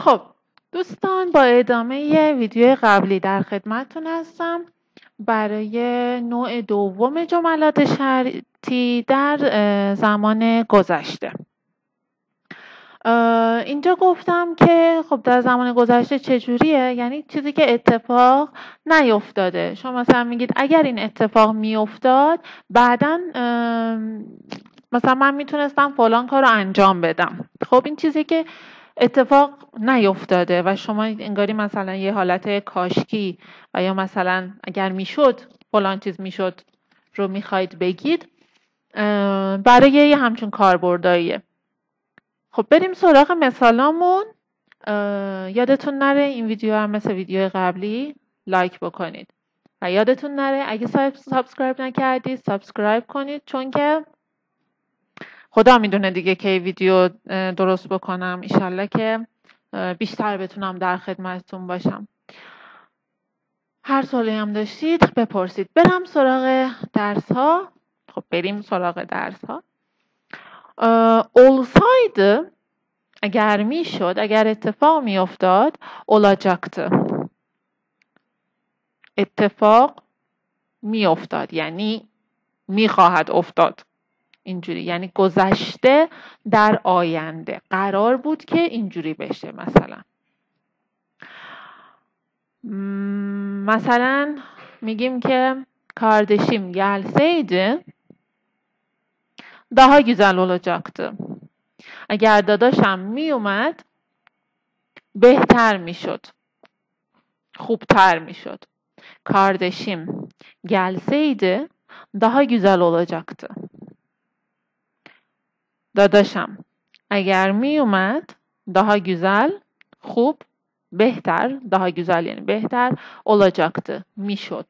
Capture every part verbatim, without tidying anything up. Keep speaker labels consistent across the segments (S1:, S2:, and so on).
S1: خب دوستان، با ادامه ی ویدیو قبلی در خدمتتون هستم برای نوع دوم جملات شرطی در زمان گذشته. اینجا گفتم که خب در زمان گذشته چجوریه؟ یعنی چیزی که اتفاق نیفتاده. شما مثلا میگید اگر این اتفاق میافتاد بعداً مثلا من میتونستم فلان کار رو انجام بدم. خب این چیزی که اتفاق نیفتاده و شما انگاری مثلا یه حالت کاشکی و یا مثلا اگر میشد فلان چیز میشد رو میخواید بگید، برای یه همچون کاربرداییه. خب بریم سراغ مثالامون. یادتون نره این ویدیو هم مثل ویدیو قبلی لایک بکنید و یادتون نره اگه سابسکرایب نکردید سابسکرایب کنید، چون که خدا میدونه دیگه که ویدیو درست بکنم. ایشالله که بیشتر بتونم در خدمتتون باشم. هر سوالی هم داشتید بپرسید. برم سراغ درس ها. خب بریم سراغ درس ها. olsaydı اگر میشد، اگر اتفاق میافتاد، olacaktı. اتفاق میافتاد یعنی میخواهد افتاد. اینجوری یعنی گذشته در آینده قرار بود که اینجوری بشه. مثلا مثلا میگیم که kardeşim gelseydi daha güzel olacaktı. اگر داداشم می اومد بهتر میشد، خوبتر میشد. kardeşim gelseydi daha güzel olacaktı. داداشم اگر می اومد daha güzel، خوب، بهتر، daha güzel یعنی بهتر، olacaktı میشد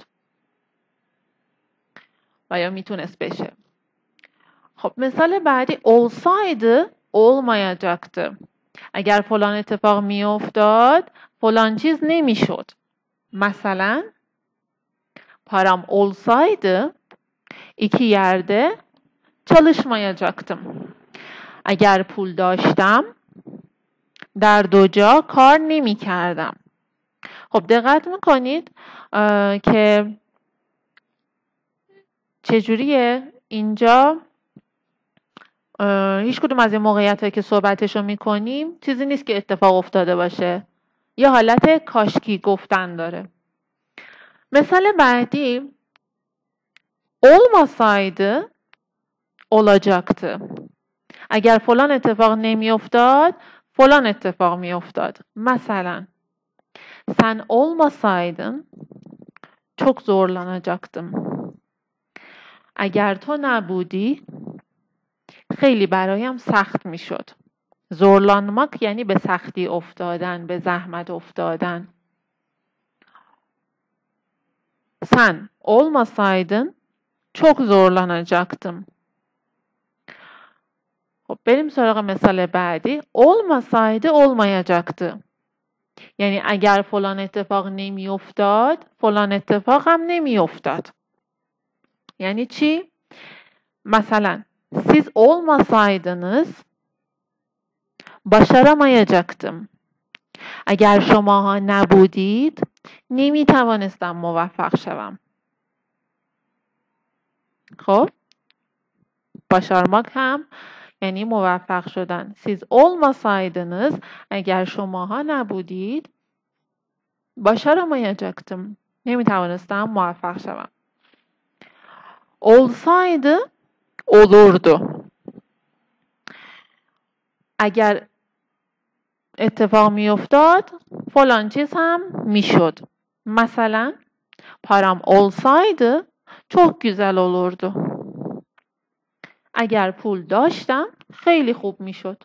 S1: و یا میتونست بشه. خب مثال بعدی olsaydı olmayacaktı. اگر فلان اتفاق می افتاد فلان چیز نمیشد. مثلا param olsaydı iki yerde çalışmayacaktım. اگر پول داشتم در دو جا کار نمی کردم. خب دقت میکنید که چجوریه اینجا؟ هیچ کدوم از این موقعیت هایی که صحبتشو میکنیم چیزی نیست که اتفاق افتاده باشه، یه حالت کاشکی گفتن داره. مثال بعدی olmasaydı olacaktı. اگر فلان اتفاق نمی افتاد فلان اتفاق می افتاد. مثلا sen olmasaydın çok zorlanacaktım. اگر تو نبودی خیلی برایم سخت می شد. zorlanmak یعنی به سختی افتادن، به زحمت افتادن. sen olmasaydın çok zorlanacaktım. خب بریم سراغ مثال بعدی. olmasaydı olmayacaktı. یعنی اگر فلان اتفاق نمی افتاد فلان اتفاق هم نمی افتاد. یعنی چی؟ مثلا siz olmasaydınız başaramayacaktım. اگر شماها نبودید نمی توانستم موفق شوم. خب başarmak هم یعنی موفق شدن. siz olmasaydınız اگر شماها نبودید başaramayacaktım. نمی توانستم موفق شوم. olsaydı olurdu. اگر اتفاق می افتاد فلان چیز هم می شد. مثلا param olsaydı çok güzel olurdu. اگر پول داشتم خیلی خوب می شد.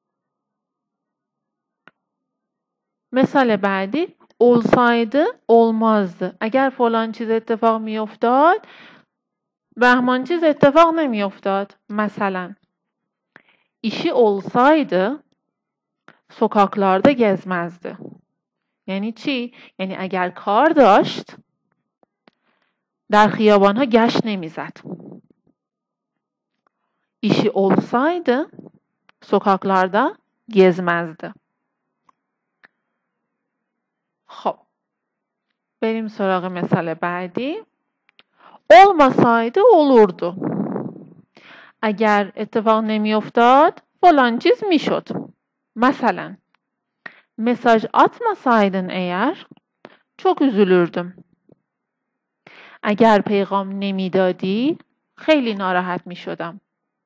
S1: مثال بعدی olsaydı olmazdı. اگر فلان چیز اتفاق می افتاد بهمان چیز اتفاق نمی افتاد. مثلا işi olsaydı sokaklarda gezmezdi. یعنی چی؟ یعنی اگر کار داشت در خیابانها گشت نمیزد. işi olsaydı sokaklarda gezmezdi. خب بریم سراغ مثال بعدی. olmasaydı olurdu. اگر اتفاق نمی افتاد فلان چیز می شد. مثلا mesaj atmasaydın eğer çok üzülürdüm. اگر پیغام نمیدادی خیلی ناراحت می شدم.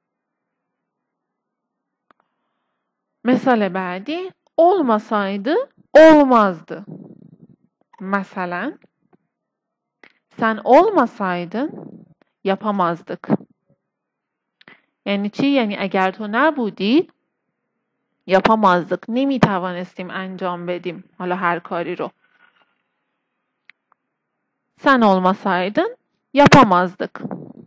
S1: مثال بعدی olmasaydı olmazdı. Mesela sen olmasaydın yapamazdık. یعنی چی؟ یعنی اگر تو نبودی yapamazdık. نمیتوانستیم انجام بدیم حالا هر کاری رو. Sen olmasaydın yapamazdık.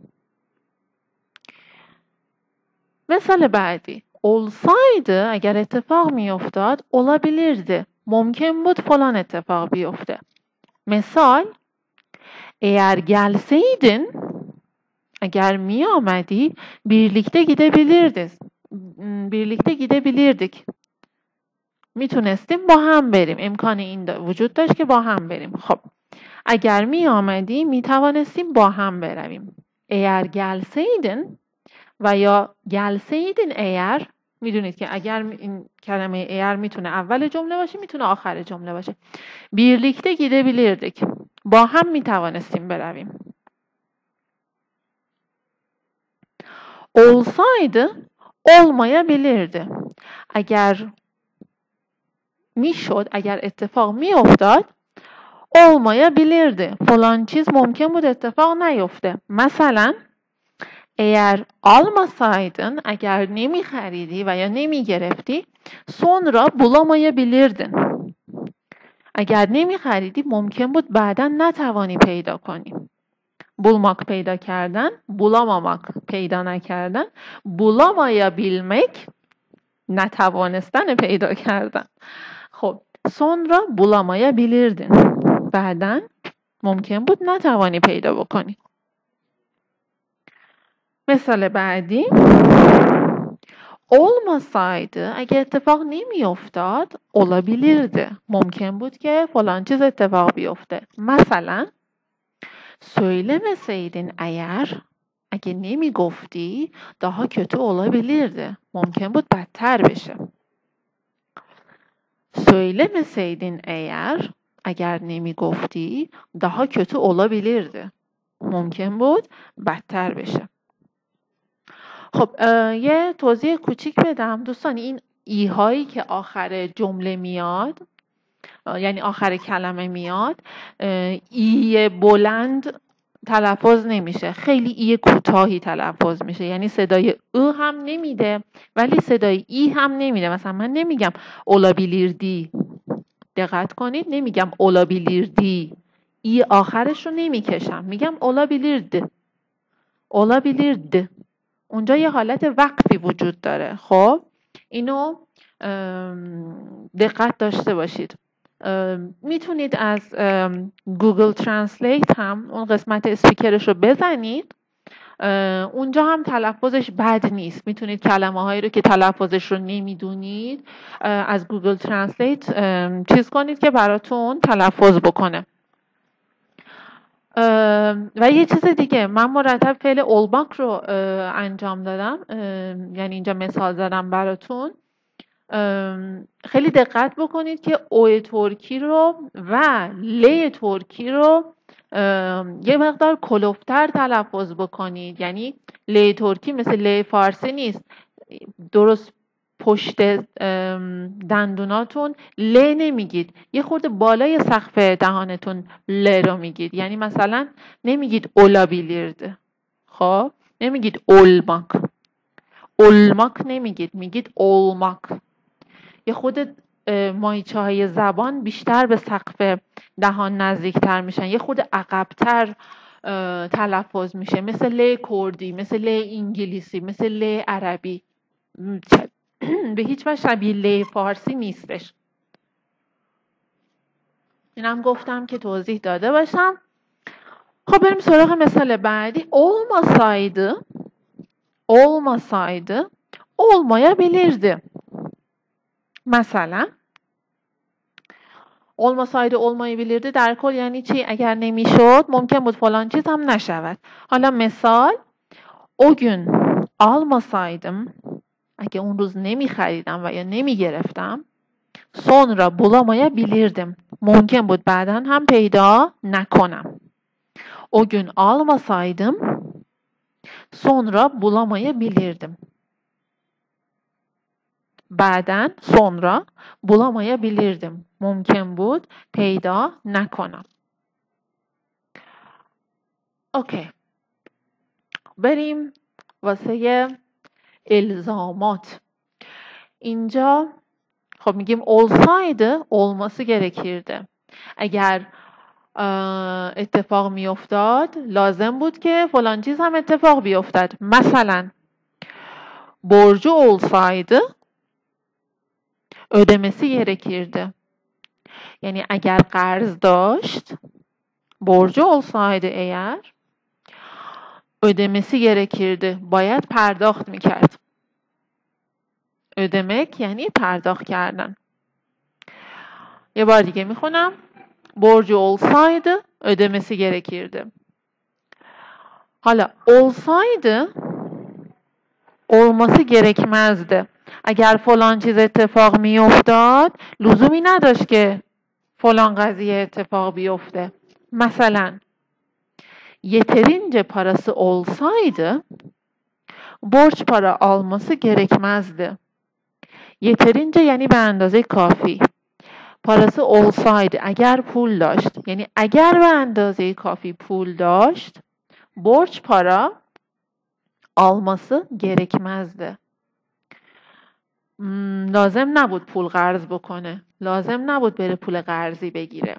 S1: مثال بعدی olsaydı اگر اتفاق میافتاد olabilirdi. ممکن بود فلان اتفاق بیفته. مثال eğer gelseydin eğer mi آمدی birlikte gidebilirdik. birlikte gidebilirdik. میتونستیم با هم بریم. امکان این وجود داشت که با هم بریم. خب اگر می آمدی می توانستیم با هم برویم. eğer gelseydin و یا gelseydin eğer میدونید که اگر این کلمه eğer میتونه اول جمله باشه میتونه آخر جمله باشه. birlikte gidebilirdik. با هم می توانستیم برویم. olsaydı olmayabilirdi. اگر میشد اگر اتفاق میافتاد olmayabilirdi. فلان چیز ممکن بود اتفاق نیفته. مثلا eğer almasaydın اگر نمی خریدی و یا نمی گرفتی sonra bulamayabilirdin. اگر نمی خریدی ممکن بود بعدا نتوانی پیدا کنی. bulmak پیدا کردن، bulamamak پیدا نکردن، bulamayabilmek نتوانستن پیدا کردن. خب sonra bulamayabilirdin. بعدن ممکن بود نتوانی پیدا بکنی. مثال بعدی olmasaydı اگه اتفاق نمی افتاد olabilirdi. ممکن بود که فلان چیز اتفاق بیفته. مثلا söylemeseydin eğer اگه نمی گفتی daha kötü olabilirdi. ممکن بود بدتر بشه. söylemeseydin eğer اگر نمی گفتی daha kötü olabilirdi. ممکن بود بدتر بشه. خب یه توضیح کوچیک بدم دوستان. این ای هایی که آخر جمله میاد یعنی آخر کلمه میاد ای بلند تلفظ نمیشه. خیلی ای کوتاهی تلفظ میشه. یعنی صدای او هم نمیده ولی صدای ای هم نمیده. مثلا من نمیگم olabilirdi. دقت کنید نمیگم olabilirdi. ای آخرش رو نمیکشم. میگم olabilirdi. olabilirdi. اونجا یه حالت وقفی وجود داره. خب اینو دقت داشته باشید. میتونید از گوگل ترنسلیت هم اون قسمت اسپیکرش رو بزنید. اونجا هم تلفظش بد نیست. میتونید کلمه هایی رو که تلفظش رو نمیدونید از گوگل ترنسلیت چیز کنید که براتون تلفظ بکنه. و یه چیز دیگه من مرتب فعل olmak رو انجام دادم. یعنی اینجا مثال زدم براتون. خیلی دقت بکنید که او ترکی رو و ل ترکی رو یه مقدار کلوفتر تلفظ بکنید. یعنی ل ترکی مثل ل فارسی نیست. درست پشت دندوناتون ل نمیگید. یه خورده بالای سقف دهانتون ل رو میگید. یعنی مثلا نمیگید olabilirdi. خب نمیگید olmak. olmak نمیگید. میگید olmak. یه خود ماهیچه های زبان بیشتر به سقف دهان نزدیکتر میشن. یه خود عقبتر تلفظ میشه. مثل ل کردی، مثل ل انگلیسی، مثل ل عربی. به هیچ وجه شبیه ل فارسی نیستش. اینم گفتم که توضیح داده باشم. خب بریم سراغ مثال بعدی. olmasaydı olmasaydı olmayabilirdi. Mesela olmasaydı olmayabilirdi در کل یعنی چی؟ اگر نمیشد ممکن بود فلان چیز هم نشود. حالا مثال o gün almasaydım اگه اون روز نمی خریدم و یا نمی گرفتم sonra bulamayabilirdim. ممکن بود بعداً هم پیدا نکنم. O gün almasaydım sonra bulamayabilirdim. بعداً sonra bulamayabilirdim. ممکن بود پیدا نکنم. اوکی. بریم واسه الزامات. اینجا خب میگیم olsaydı olması gerekirdi. اگر اتفاق میافتاد لازم بود که فلان چیز هم اتفاق بیفتد. مثلا borcu olsaydı ödemesi gerekirdi. یعنی اگر قرض داشت borcu olsaydı eğer ödemesi gerekirdi. باید پرداخت میکرد. ödemek یعنی پرداخت کردن. یه بار دیگه میخونم. borcu olsaydı ödemesi gerekirdi. Hala olsaydı olması gerekmezdi. اگر فلان چیز اتفاق میافتاد لزومی نداشت که فلان قضیه اتفاق بیفته. مثلا yeterince parası olsaydı borç para alması gerekmezdi. yeterince یعنی به اندازه کافی. parası olsaydı اگر پول داشت یعنی اگر به اندازه کافی پول داشت borç para alması gerekmezdi. لازم نبود پول قرض بکنه. لازم نبود بره پول قرضی بگیره.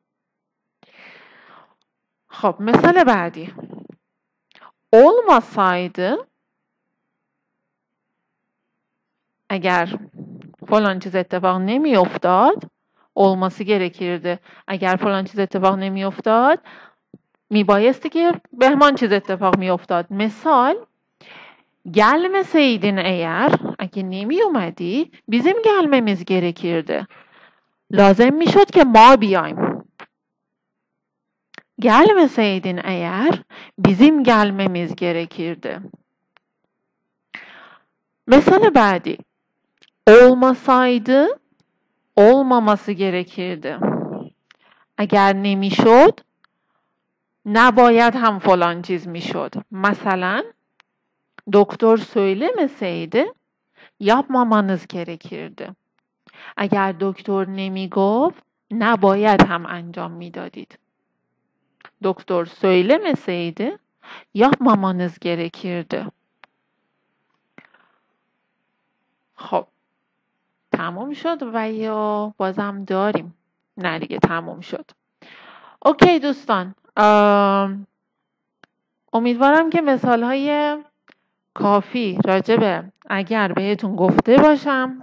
S1: خب مثال بعدی. olmasaydı اگر فلان چیز اتفاق نمی افتاد olması gerekirdi. اگر فلان چیز اتفاق نمی افتاد می بایستی که بهمان چیز اتفاق می افتاد. مثال gelmeseydin eğer اگه نمی اومدی bizim gelmemiz gerekirdi. لازم می شد که ما بیایم. gelmeseydin eğer bizim gelmemiz gerekirdi. Mesela بعدی olmasaydı olmaması gerekirdi. اگر نمیشد نباید هم فلان چیز میشد. مثلا doktor söylemeseydi yapmamanız gerekirdi. اگر دکتر نمیگفت نباید هم انجام میدادید. doktor söylemeseydi yapmamanız gerekirdi. خب تموم شد و یا بازم داریم؟ نه دیگه تموم شد. اوکی دوستان، امیدوارم که مثال های کافی راجبه اگر بهتون گفته باشم.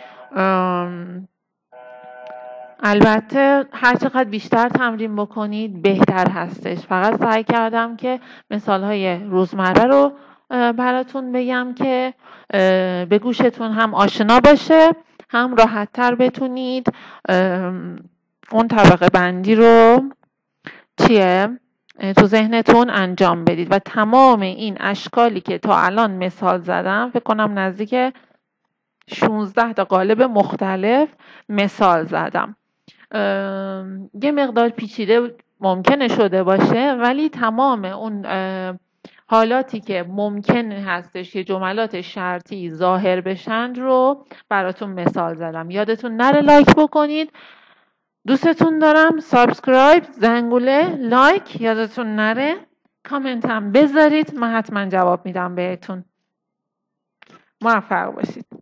S1: البته هر چقدر بیشتر تمرین بکنید بهتر هستش. فقط سعی کردم که مثال های روزمره رو براتون بگم که به گوشتون هم آشنا باشه، هم راحت تر بتونید اون طبقه بندی رو چیه تو ذهنتون انجام بدید. و تمام این اشکالی که تا الان مثال زدم فکر کنم نزدیک شانزده تا قالب مختلف مثال زدم. یه مقدار پیچیده ممکنه شده باشه ولی تمام اون حالاتی که ممکن هستش که جملات شرطی ظاهر بشن رو براتون مثال زدم. یادتون نره لایک بکنید. دوستتون دارم. سابسکرایب، زنگوله، لایک یادتون نره. کامنت هم بذارید، من حتما جواب میدم بهتون. موفق باشید.